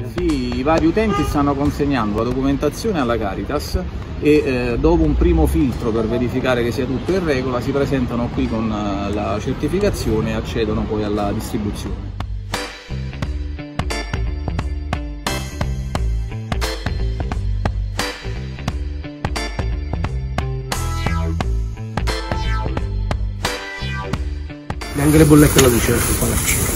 Sì, i vari utenti stanno consegnando la documentazione alla Caritas e dopo un primo filtro per verificare che sia tutto in regola si presentano qui con la certificazione e accedono poi alla distribuzione. Neanche le bollette alla luce qua la vicina.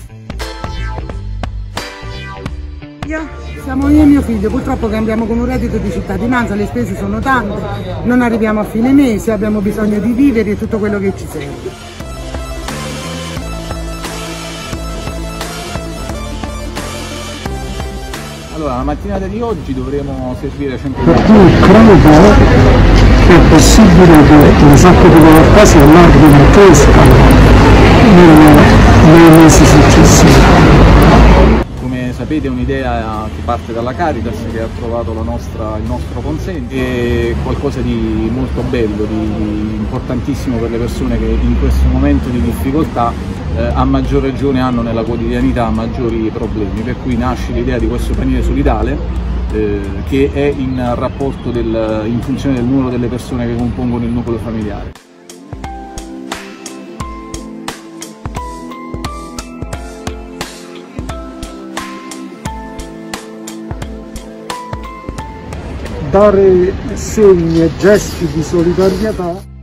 Siamo io e mio figlio, purtroppo che andiamo con un reddito di cittadinanza, le spese sono tante, non arriviamo a fine mese, abbiamo bisogno di vivere e tutto quello che ci serve. Allora, la mattinata di oggi dovremo servire 100 Per cui credo che è possibile che un sacco di povertà si allarghino e crescano nei mesi successivi. Come sapete è un'idea che parte dalla Caritas, che ha trovato il nostro consenso, è qualcosa di molto bello, di importantissimo per le persone che in questo momento di difficoltà a maggior ragione hanno nella quotidianità maggiori problemi, per cui nasce l'idea di questo paniere solidale che è in rapporto in funzione del numero delle persone che compongono il nucleo familiare. Dare segni e gesti di solidarietà